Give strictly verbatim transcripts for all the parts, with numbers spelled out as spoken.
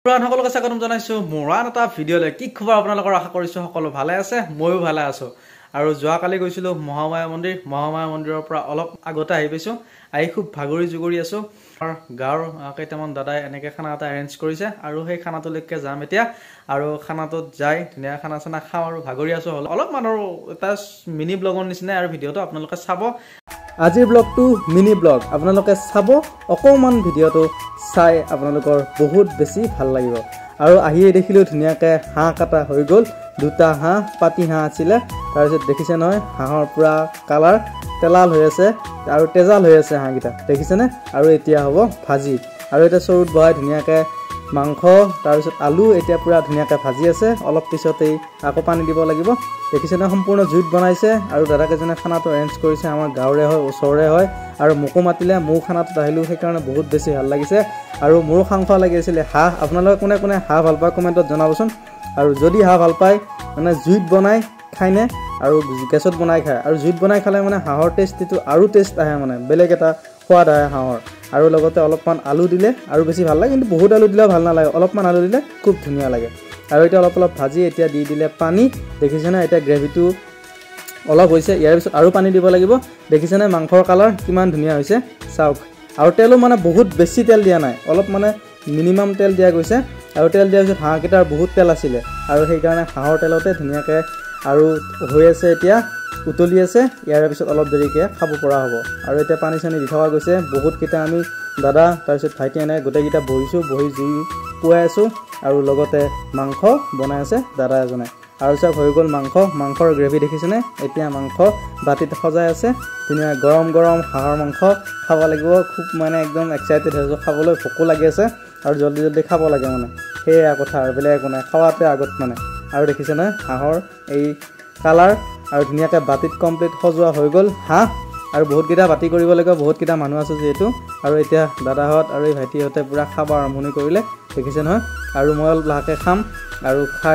পুরান সকলকে স্বাগতম জানাইছো মোৰান এটা ভিডিঅ'লে কি খবৰ আপোনালোকৰ আশা কৰিছো সকলো ভালে আছে ময়ো ভালে আছো আৰু যোৱা কালি গৈছিলো মহামায়া মন্দিৰ মহামায়া মন্দিৰৰ পৰা অলপ আগতে আহি পাইছো আহি খুব ভাগৰি জুগৰি আছো আৰু গাঁৱৰ কেইটামান দাদাই এনেকে খানা এটা এৰেঞ্জ কৰিছে আৰু সেই খানাটোলৈকে যাম এতিয়া আৰু খানাটোত যাই ধুনীয়া খানা চানা খাওঁ আৰু ভাগৰি আছো অলপ মানৰ এটা মিনি ব্লগৰ নিচিনা আৰু ভিডিঅ'টো আপোনালোকে চাব আজিৰ ব্লগটো মিনি ব্লগ আপোনালোকে চাব অকমান ভিডিঅ'টো চাই আপোনালোকৰ বহুত বেছি ভাল লাগিব আৰু আহিয়ে দেখিলো ধুনীয়াকে হাঁহ কাটা হৈ গ'ল দুটা হাঁহ পাতি হাঁহ আছিল তাৰ পিছত দেখিছে নহয় হাঁহৰ পুৰা কালাৰ তেলাল হৈ আছে আৰু তেজাল হৈ আছে হাঁহকেইটা দেখিছেনে আৰু এতিয়া হ'ব ভাজি আৰু এটা চৰুত বহাই ধুনীয়াকে মাংস তাৰ পিছত আলু এতিয়া পুৰা ধুনীয়াকে ভাজি আছে অলপ পিছতেই আকৌ পানী দিব লাগিব দেখিছেনে সম্পূৰ্ণ জুইত বনাইছে আৰু দাদাকেজনে খানাটো এৰেঞ্জ কৰিছে আমাৰ গাঁৱৰে হয় ওচৰৰে হয় আৰু মোকো মাতিলে মৌ খানাটোত আহিলো সেইকাৰণে বহুত বেছি ভাল লাগিছে আৰু মোৰো খাং খোৱা লাগি আছিলে হাঁহ আপোনালোকে কোনে কোনে হাঁহ ভাল পায় কমেণ্টত জনাবচোন আৰু যদি হাঁহ ভাল পায় মানে জুইত বনাই খায়নে আৰু গেছত বনাই খায় আৰু জুইত বনাই খালে মানে হাঁহৰ টেষ্টটো আৰু টেষ্ট আহে মানে বেলেগ এটা সোৱাদ আহে হাঁহৰ আৰু লগতে অলপমান আলু দিলে আৰু বেছি ভাল লাগে কিন্তু বহুত আলু দিলেও ভাল নালাগে অলপমান আলু দিলে খুব ধুনীয়া লাগে আৰু এটা অলপ অলপ ভাজি এতিয়া দি দিলে পানী দেখিছেনে এতিয়া গ্ৰেভিটো অলপ হৈছে ইয়াৰ পিছত আৰু পানী দিব লাগিব দেখিছেনে মাংসৰ কালাৰ কিমান ধুনীয়া হৈছে চাওক আৰু তেলো মানে বহুত বেছি তেল দিয়া নাই অলপ মানে মিনিমাম তেল দিয়া গৈছে আৰু তেল দিয়াৰ পিছত হাঁহকেইটাৰ বহুত তেল আছিলে আৰু সেইকাৰণে হাঁহৰ তেলতে ধুনীয়াকৈ আৰু হৈ আছে এতিয়া উতলি আছে ইয়াৰ পিছত অলপ দেৰিকৈ খাব পৰা হ'ব আৰু এতিয়া পানী চানী দি থকা গৈছে বহুতকেইটা আমি দাদা তাৰপিছত ভাইটি এনে গোটেইকেইটা বহিছোঁ বহি জুই পুৱাই আছোঁ আৰু লগতে মাংস বনাই আছে দাদা এজনে আৰু চব হৈ গ'ল মাংস মাংসৰ গ্ৰেভি দেখিছেনে এতিয়া মাংস বাতিত সজাই আছে ধুনীয়া গৰম গৰম হাঁহৰ মাংস খাব লাগিব খুব মানে একদম এক্সাইটেড হৈছোঁ খাবলৈ ভোকো লাগি আছে আৰু জল্দি জল্দি খাব লাগে মানে সেয়া কথা আৰু বেলেগ একো নাই খোৱাতে আগত মানে আৰু দেখিছেনে হাঁহৰ এই কালাৰ আৰু ধুনীয়াকৈ বাতিত কমপ্লিট সজোৱা হৈ গ'ল হাঁহ আৰু বহুতকেইটা বাতি কৰিব লাগিব বহুতকেইটা মানুহ আছে যিহেতু আৰু এতিয়া দাদাহঁত আৰু এই ভাইটিহঁতে পূৰা খাব আৰম্ভণি কৰিলে দেখিছে নহয় আৰু মই অলপ লাহেকৈ খাম আৰু খাই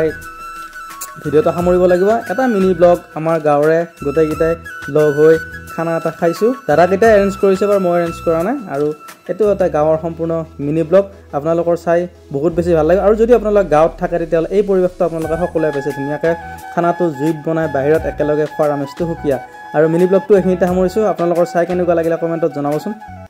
ভিডিঅ'টো সামৰিব লাগিব এটা মিনি ব্লগ আমাৰ গাঁৱৰে গোটেইকেইটাই লগ হৈ খানা এটা খাইছোঁ দাদাকেইটাই এৰেঞ্জ কৰিছে বাৰু মই এৰেঞ্জ কৰা নাই আৰু এইটো এটা গাঁৱৰ সম্পূৰ্ণ মিনি ব্লগ আপোনালোকৰ চাই বহুত বেছি ভাল লাগে আৰু যদি আপোনালোক গাঁৱত থাকে তেতিয়াহ'লে এই পৰিৱেশটো আপোনালোকে সকলোৱে পাইছে ধুনীয়াকৈ খানাটো জুইত বনাই বাহিৰত একেলগে খোৱাৰ আমেজটো সুকীয়া আৰু মিনি ব্লগটো এইখিনিতে সামৰিছোঁ আপোনালোকৰ চাই কেনেকুৱা লাগিলে কমেণ্টত জনাবচোন।